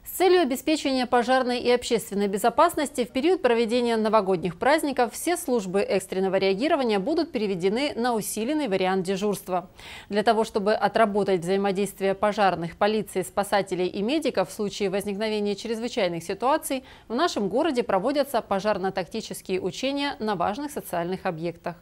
С целью обеспечения пожарной и общественной безопасности в период проведения новогодних праздников все службы экстренного реагирования будут переведены на усиленный вариант дежурства. Для того, чтобы отработать взаимодействие пожарных, полиции, спасателей и медиков в случае возникновения чрезвычайных ситуаций, в нашем городе проводятся пожарно-тактические учения на важных социальных объектах.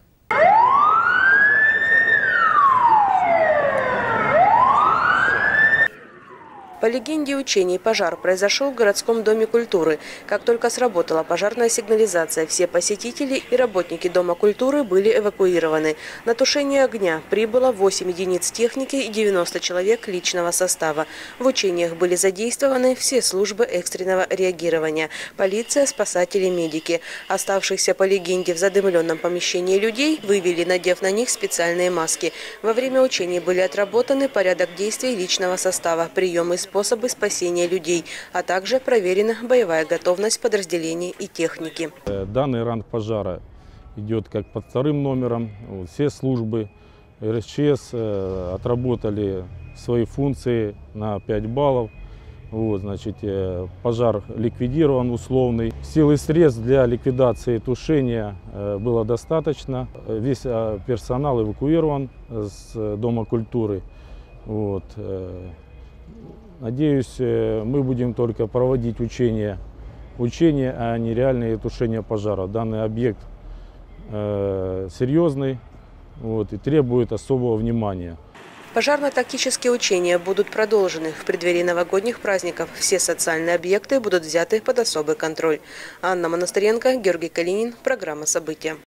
По легенде учений, пожар произошел в городском доме культуры. Как только сработала пожарная сигнализация, все посетители и работники Дома культуры были эвакуированы. На тушение огня прибыло 8 единиц техники и 90 человек личного состава. В учениях были задействованы все службы экстренного реагирования – полиция, спасатели, медики. Оставшихся по легенде в задымленном помещении людей вывели, надев на них специальные маски. Во время учений были отработаны порядок действий личного состава, приемы и способы спасения людей, а также проверена боевая готовность подразделений и техники. Данный ранг пожара идет как под вторым номером. Все службы РСЧС отработали свои функции на 5 баллов. Пожар ликвидирован условный. Сил и средств для ликвидации и тушения было достаточно. Весь персонал эвакуирован с Дома культуры. Надеюсь, мы будем только проводить учения, а не реальные тушения пожара. Данный объект серьезный и требует особого внимания. Пожарно-тактические учения будут продолжены. В преддверии новогодних праздников все социальные объекты будут взяты под особый контроль. Анна Монастыренко, Георгий Калинин. Программа «События».